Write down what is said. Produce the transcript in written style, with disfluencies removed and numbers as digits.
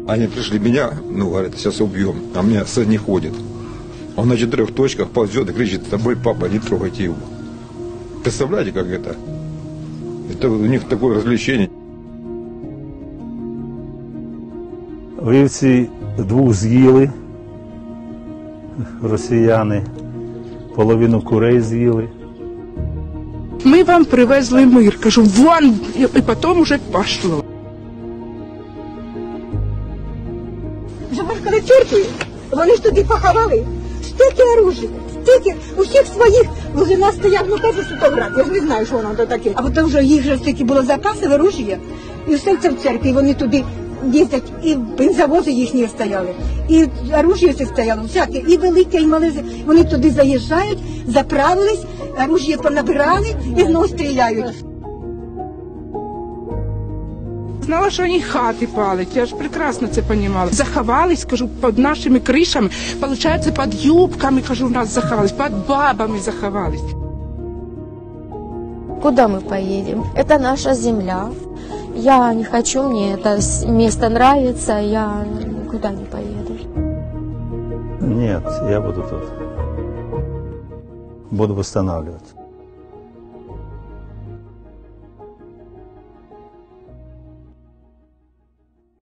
Они пришли меня, ну, говорят, сейчас убьем, а у меня сын не ходит. Он на 4 точках ползет и кричит: с тобой, папа, не трогайте его. Представляете, как это? Это у них такое развлечение. Вівці 2 з'їли, росіяни, половину курей з'їли. Ми вам привезли мир, кажу, вон, і потім вже пішло. Вже мешкали в церкві, вони ж туди поховали. Стільки оружия, стільки, усіх своїх, вже нас стояв, ну кажуть, фотограф, я ж не знаю, що воно то таке. А потім вже їх же стільки було запасів оружия, і все це в церкві, вони туди їздять, і бензовози їхні стояли, і оружие це стояло, всяке, і велике, і мале, вони туди заїжджають, заправились, оружие понабирали і знову стріляють. Знала, що вони хати палять, я ж прекрасно це розуміла. Заховались, кажу, під нашими кришами, виходить, під юбками, кажу, у нас заховались, під бабами заховались. Куда мы поедем? Это наша земля. Я не хочу, мне это место нравится, я никуда не поеду. Нет, я буду тут. Буду восстанавливать.